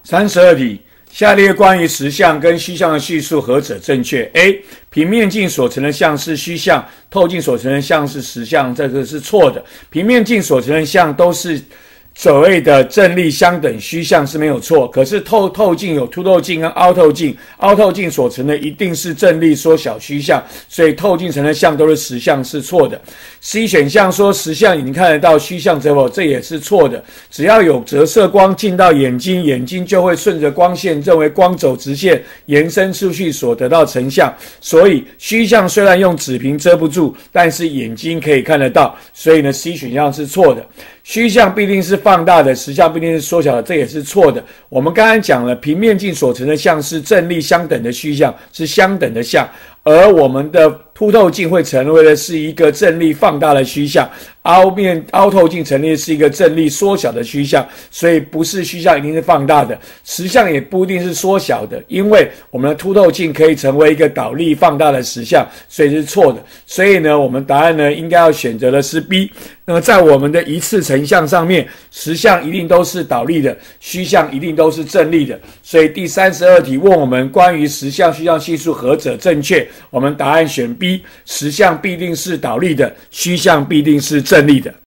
32题，下列关于实相跟虚相的叙述何者正确 ？A. 平面镜所成的像是虚像，透镜所成的像是实相，这个是错的。平面镜所成的像都是所谓的正立相等虚像是没有错，可是透镜有凸透镜跟凹透镜，凹透镜所成的一定是正立缩小虚像，所以透镜成的像都是实像是错的。C 选项说实像已经看得到，虚像则否，这也是错的。只要有折射光进到眼睛，眼睛就会顺着光线认为光走直线延伸出去所得到成像，所以虚像虽然用纸屏遮不住，但是眼睛可以看得到，所以呢 C 选项是错的。虚像必定是放大的，实像必定是缩小的，这也是错的。我们刚才讲了，平面镜所成的像是正立相等的虚像，是相等的像，而我们的凸透镜会成为的是一个正立放大的虚像，凹透镜成立的是一个正立缩小的虚像，所以不是虚像一定是放大的，实像也不一定是缩小的，因为我们的凸透镜可以成为一个倒立放大的实像，所以是错的。所以呢，我们答案呢应该要选择的是 B。那么在我们的一次成像上面，实像一定都是倒立的，虚像一定都是正立的，所以第32题问我们关于实像虚像系数何者正确，我们答案选 B， 实像必定是倒立的，虚像必定是正立的。